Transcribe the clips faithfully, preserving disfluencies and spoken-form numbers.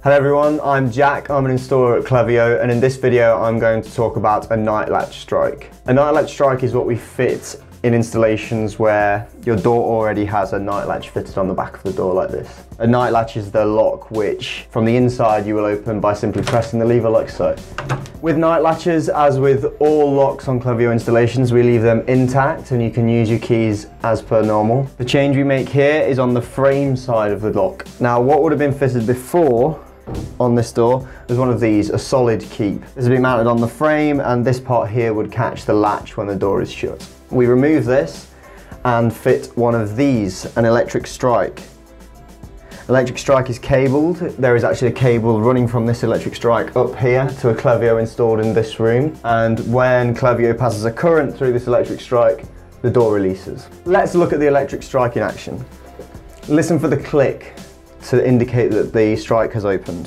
Hello everyone, I'm Jack, I'm an installer at Klevio, and in this video I'm going to talk about a night latch strike. A night latch strike is what we fit in installations where your door already has a night latch fitted on the back of the door like this. A night latch is the lock which from the inside you will open by simply pressing the lever like so. With night latches, as with all locks on Klevio installations, we leave them intact and you can use your keys as per normal. The change we make here is on the frame side of the lock. Now what would have been fitted before on this door was one of these, a solid keep. This will be mounted on the frame and this part here would catch the latch when the door is shut. We remove this and fit one of these, an electric strike. Electric strike is cabled. There is actually a cable running from this electric strike up here to a Klevio installed in this room, and when Klevio passes a current through this electric strike, the door releases. Let's look at the electric strike in action. Listen for the click to indicate that the strike has opened.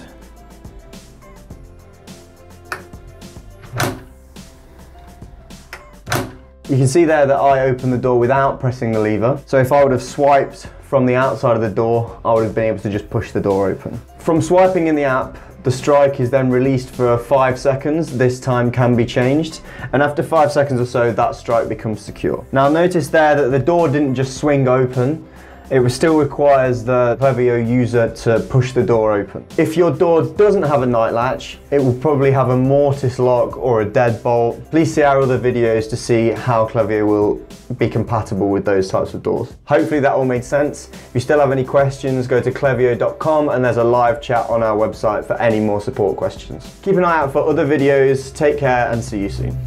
You can see there that I opened the door without pressing the lever. So if I would have swiped from the outside of the door, I would have been able to just push the door open. From swiping in the app, the strike is then released for five seconds. This time can be changed. And after five seconds or so, that strike becomes secure. Now notice there that the door didn't just swing open. It still requires the Klevio user to push the door open. If your door doesn't have a night latch, it will probably have a mortise lock or a deadbolt. Please see our other videos to see how Klevio will be compatible with those types of doors. Hopefully that all made sense. If you still have any questions, go to klevio dot com and there's a live chat on our website for any more support questions. Keep an eye out for other videos. Take care and see you soon.